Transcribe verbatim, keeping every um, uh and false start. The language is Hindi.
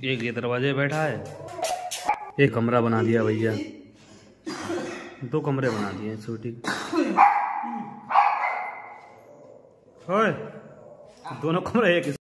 एक ये दरवाजे बैठा है, एक कमरा बना दिया भैया, दो कमरे बना दिए छोटी। ओए दोनों कमरे एक